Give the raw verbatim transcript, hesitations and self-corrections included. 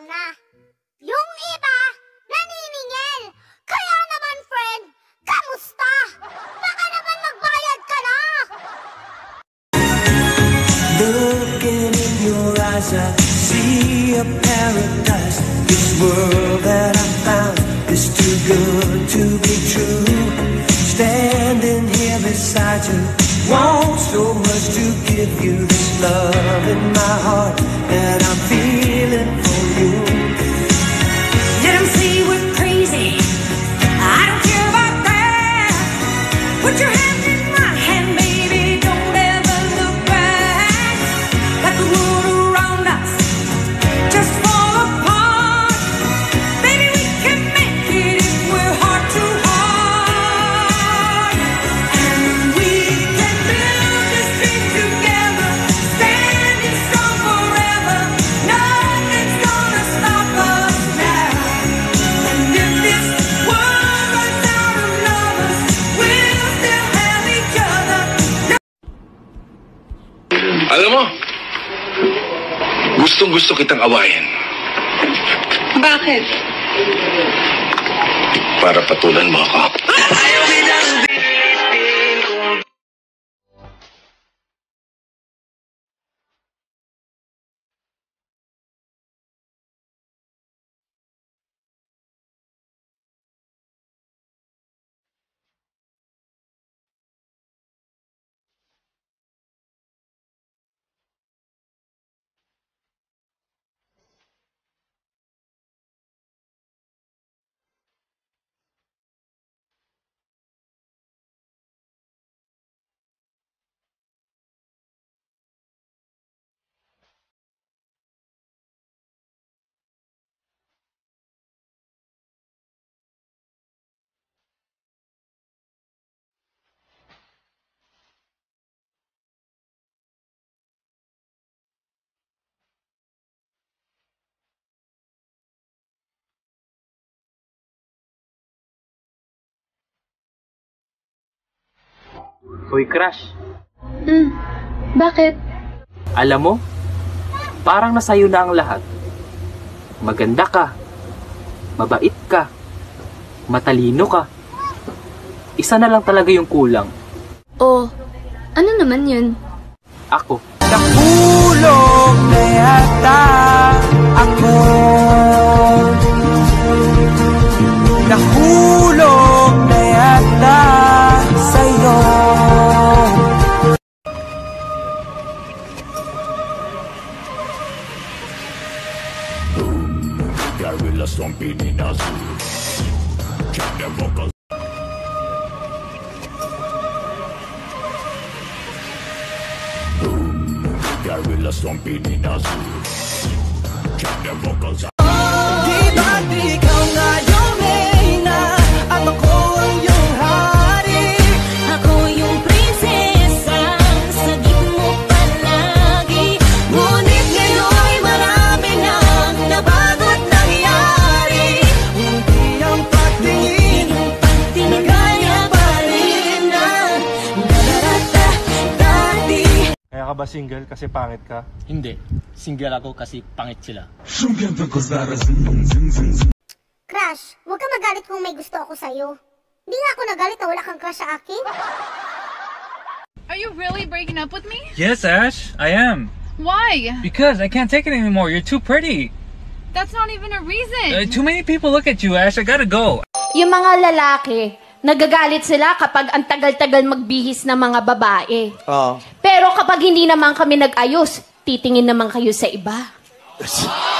na. Yung iba, naniningil. Kaya naman, friend, kamusta? Baka naman magbayad ka na. Looking in your eyes, I see a paradise. This world that I found is too good to be true. Standing here beside you, want so much to give you. This love in my heart that I'm feeling for you. Let them say we're crazy, I don't care about that. Put your hand in my hand, baby, don't ever look back. Let the world around us just fall apart. Baby, we can make it if we're heart to heart. And we can build this dream together, standing strong forever. Nothing's gonna stop us now. And if this world runs out of lovers, we'll still have each other. Alam mo, gustong gusto kitang awayin. Bakit? Para patulan mo ako. Hoy, Crush. Hmm, bakit? Alam mo, parang nasa'yo na ang lahat. Maganda ka, mabait ka, matalino ka. Isa na lang talaga yung kulang. Oh, ano naman yun? Ako. Nahulog na yata ako. Nahulog na yata sa'yo. Gorilla stomping in us. Check their vocals. Gorilla stomping in us. Check their vocals. Di ba't ikaw nga yung reyna at ako ang iyong hari? Ako yung prinsesa, sagip mo palagi. Ngunit ngayon'y marami nang nabago't nangyari. Hindi ang pagtingin Tinagaya pa rin na nadarata dati. Kaya ka ba single kasi pangit ka? Hindi. Single ako kasi pangit sila. Crush, huwag ka magalit kung may gusto ako sa'yo. Hindi nga ako nagalit na wala kang crush sa akin. Are you really breaking up with me? Yes, Ash, I am. Why? Because I can't take it anymore. You're too pretty. That's not even a reason. Uh, too many people look at you, Ash. I gotta go. Yung mga lalaki, nagagalit sila kapag ang tagal-tagal magbihis ng mga babae. Oo. Pero kapag hindi naman kami nag-ayos, titingin naman kayo sa iba.